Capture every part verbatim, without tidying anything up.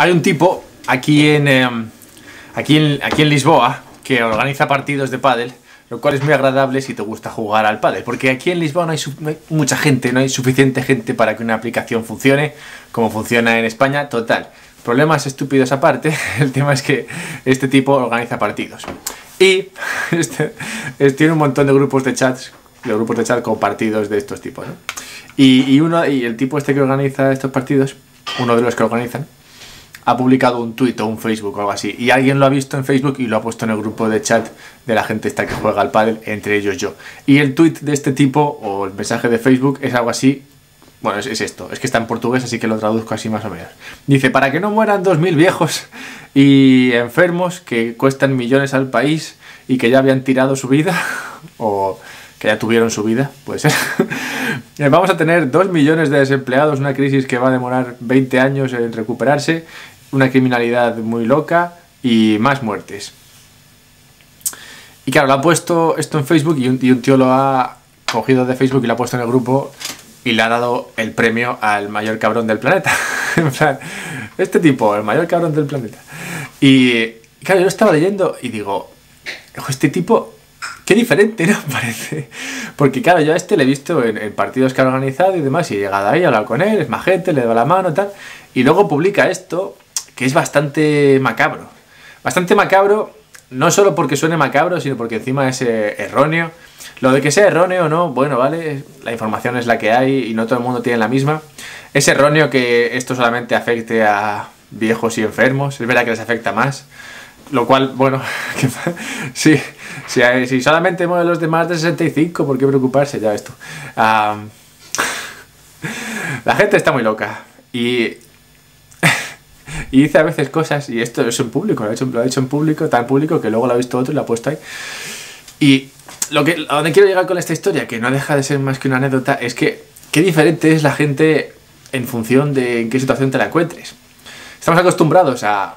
Hay un tipo aquí en, eh, aquí en, aquí en Lisboa que organiza partidos de pádel, lo cual es muy agradable si te gusta jugar al pádel, porque aquí en Lisboa no hay, no hay mucha gente, no hay suficiente gente para que una aplicación funcione como funciona en España. Total, problemas estúpidos aparte, el tema es que este tipo organiza partidos y este, este, tiene un montón de grupos de chats, de grupos de chat con partidos de estos tipos, ¿no? Y, y, uno, y el tipo este que organiza estos partidos, uno de los que organizan, ha publicado un tuit o un Facebook o algo así, y alguien lo ha visto en Facebook y lo ha puesto en el grupo de chat de la gente esta que juega al pádel, entre ellos yo. Y el tuit de este tipo, o el mensaje de Facebook, es algo así. Bueno, es, es esto, es que está en portugués, así que lo traduzco así más o menos. Dice: para que no mueran dos mil viejos y enfermos que cuestan millones al país y que ya habían tirado su vida, o que ya tuvieron su vida, puede ser. Vamos a tener dos millones de desempleados, una crisis que va a demorar veinte años en recuperarse, una criminalidad muy loca y más muertes. Y claro, lo ha puesto esto en Facebook y un, y un tío lo ha cogido de Facebook y lo ha puesto en el grupo y le ha dado el premio al mayor cabrón del planeta. En plan, este tipo, el mayor cabrón del planeta. Y claro, yo lo estaba leyendo y digo, este tipo, qué diferente, ¿no? Parece. Porque claro, yo a este le he visto en, en partidos que ha organizado y demás, y he llegado ahí, he hablado con él, es majete, le doy la mano y tal. Y luego publica esto, que es bastante macabro. Bastante macabro, no solo porque suene macabro, sino porque encima es eh, erróneo. Lo de que sea erróneo o no, bueno, vale, la información es la que hay y no todo el mundo tiene la misma. Es erróneo que esto solamente afecte a viejos y enfermos, es verdad que les afecta más. Lo cual, bueno, que, sí, sí, si solamente mueven los de más de sesenta y cinco, ¿por qué preocuparse? Ya ves tú. Um, la gente está muy loca y... Y dice a veces cosas, y esto es en público, lo ha hecho, lo ha hecho en público, tan público que luego lo ha visto otro y lo ha puesto ahí. Y lo que, a donde quiero llegar con esta historia, que no deja de ser más que una anécdota, es que qué diferente es la gente en función de en qué situación te la encuentres. Estamos acostumbrados a,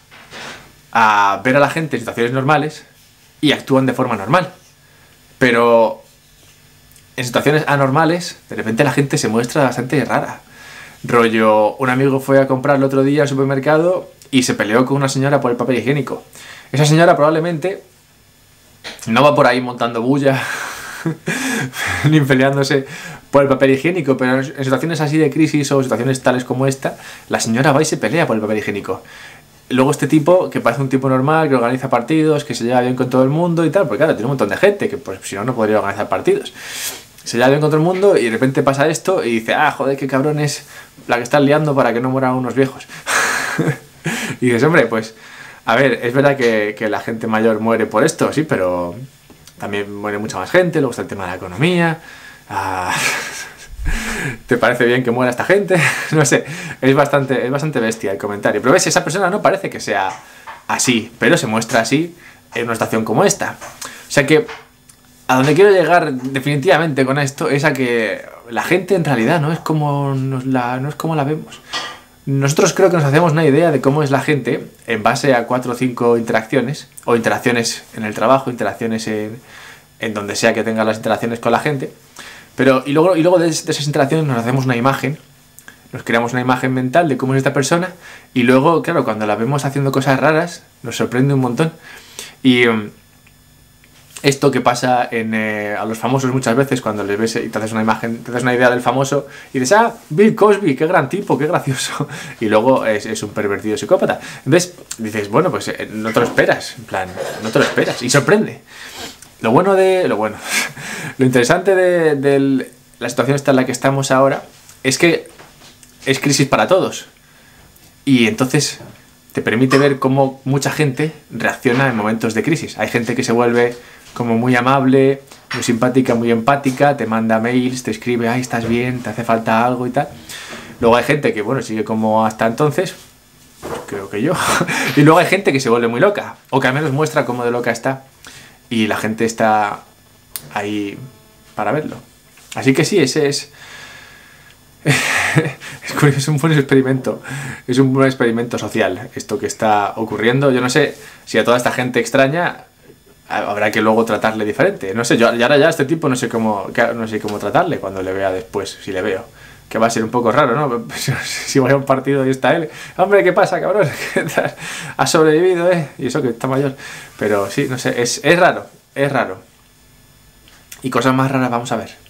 a ver a la gente en situaciones normales y actúan de forma normal. Pero en situaciones anormales, de repente la gente se muestra bastante rara. Rollo, un amigo fue a comprar el otro día al supermercado y se peleó con una señora por el papel higiénico. Esa señora probablemente no va por ahí montando bulla ni peleándose por el papel higiénico, pero en situaciones así de crisis o situaciones tales como esta, la señora va y se pelea por el papel higiénico. Luego este tipo, que parece un tipo normal, que organiza partidos, que se lleva bien con todo el mundo y tal, porque claro, tiene un montón de gente que pues si no, no podría organizar partidos. Se lleva bien con todo el mundo y de repente pasa esto y dice: ah, joder, qué cabrón es la que están liando para que no mueran unos viejos. Y dices, hombre, pues, a ver, es verdad que, que la gente mayor muere por esto, sí, pero también muere mucha más gente, luego está el tema de la economía. Ah, ¿te parece bien que muera esta gente? No sé, es bastante, es bastante bestia el comentario. Pero ves, esa persona no parece que sea así, pero se muestra así en una situación como esta. O sea que a donde quiero llegar definitivamente con esto es a que la gente en realidad no es como, nos la, no es como la vemos. Nosotros creo que nos hacemos una idea de cómo es la gente en base a cuatro o cinco interacciones, o interacciones en el trabajo, interacciones en, en donde sea que tenga las interacciones con la gente. Pero, y luego, y luego de, de esas interacciones nos hacemos una imagen, nos creamos una imagen mental de cómo es esta persona, y luego, claro, cuando la vemos haciendo cosas raras, nos sorprende un montón. Y um, esto que pasa en, eh, a los famosos muchas veces, cuando les ves y te haces una imagen, te haces una idea del famoso y dices: ah, Bill Cosby, qué gran tipo, qué gracioso, y luego es, es un pervertido psicópata. Entonces dices, bueno, pues eh, no te lo esperas, en plan, no te lo esperas, y sorprende. Lo bueno de... lo bueno, lo interesante de, de la situación esta en la que estamos ahora es que es crisis para todos, y entonces te permite ver cómo mucha gente reacciona en momentos de crisis. Hay gente que se vuelve como muy amable, muy simpática, muy empática, te manda mails, te escribe: ay, estás bien, te hace falta algo y tal. Luego hay gente que, bueno, sigue como hasta entonces, pues creo que yo. Y luego hay gente que se vuelve muy loca, o que al menos muestra cómo de loca está, y la gente está ahí para verlo. Así que sí, ese es... es un buen experimento, es un buen experimento social esto que está ocurriendo. Yo no sé si a toda esta gente extraña habrá que luego tratarle diferente. No sé, yo ahora ya a este tipo no sé cómo, no sé cómo tratarle cuando le vea después, si le veo. que va a ser un poco raro, ¿no? Si voy a un partido y está él, hombre, ¿qué pasa, cabrón? Ha sobrevivido, ¿eh? Y eso que está mayor. Pero sí, no sé, es, es raro, es raro. Y cosas más raras vamos a ver.